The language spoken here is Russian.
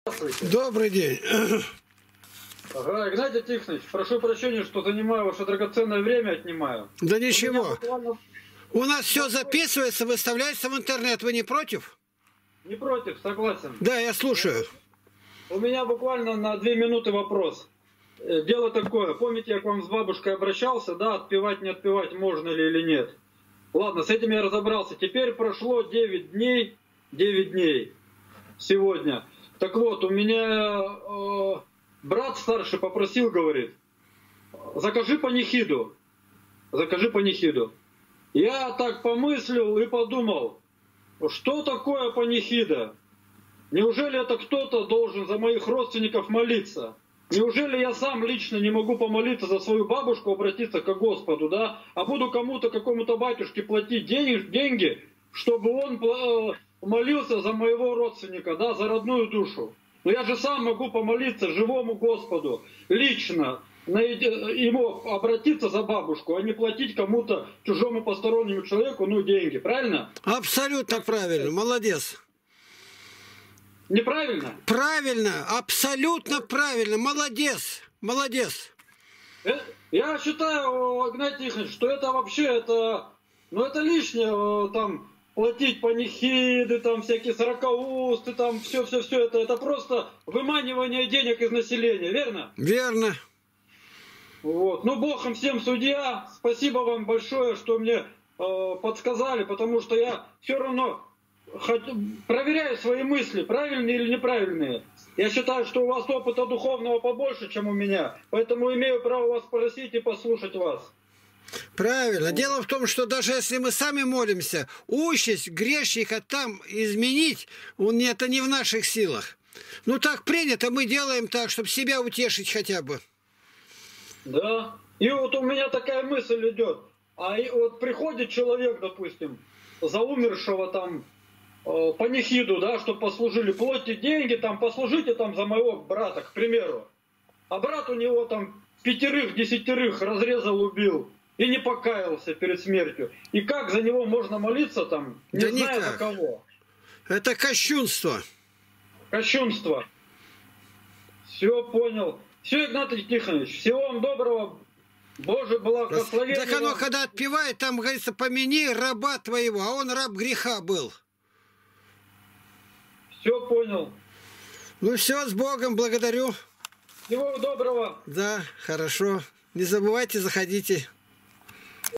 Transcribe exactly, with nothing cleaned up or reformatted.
Здравствуйте. Добрый день. Ага, Игнатий Тихонович, прошу прощения, что занимаю ваше драгоценное время, отнимаю. Да У меня ничего. буквально... У нас все записывается, выставляется в интернет. Вы не против? Не против, согласен. Да, я слушаю. У меня буквально на две минуты вопрос. Э, Дело такое, помните, я к вам с бабушкой обращался, да, отпевать, не отпевать, можно ли или нет? Ладно, с этим я разобрался. Теперь прошло девять дней, девять дней сегодня. Так вот, у меня э, брат старший попросил, говорит, закажи панихиду, закажи панихиду. Я так помыслил и подумал, что такое панихида? Неужели это кто-то должен за моих родственников молиться? Неужели я сам лично не могу помолиться за свою бабушку, обратиться к Господу, да? А буду кому-то, какому-то батюшке платить денег, деньги, чтобы он молился за моего родственника, да, за родную душу. Но я же сам могу помолиться живому Господу, лично, ему обратиться за бабушку, а не платить кому-то, чужому постороннему человеку, ну, деньги, правильно? Абсолютно правильно, молодец. Неправильно? Правильно, абсолютно правильно, молодец, молодец. Я считаю, Игнатий Тихонович, что это вообще, это, ну, это лишнее, там, платить панихиды, там, всякие сорокаусты, там, все-все-все, это, это просто выманивание денег из населения, верно? Верно. Вот. Ну, Бог им всем судья. Спасибо вам большое, что мне э, подсказали, потому что я все равно хочу, проверяю свои мысли, правильные или неправильные. Я считаю, что у вас опыта духовного побольше, чем у меня, поэтому имею право вас спросить и послушать вас. Правильно. Дело в том, что даже если мы сами молимся, участь грешника там изменить, он, это не в наших силах. Ну, так принято, мы делаем так, чтобы себя утешить хотя бы. Да. И вот у меня такая мысль идет. А вот приходит человек, допустим, за умершего там э, панихиду, да, чтобы послужили, платите деньги, там, послужите там за моего брата, к примеру. А брат у него там пятерых, десятерых разрезал, убил. И не покаялся перед смертью. И как за него можно молиться там, не да зная никак. за кого? Это кощунство. Кощунство. Все понял. Все, Игнатий Тихонович, всего вам доброго. Боже, благословение. Так оно, когда отпевает, там говорится, помяни раба твоего, а он раб греха был. Все понял. Ну все, с Богом, благодарю. Всего доброго. Да, хорошо. Не забывайте, заходите.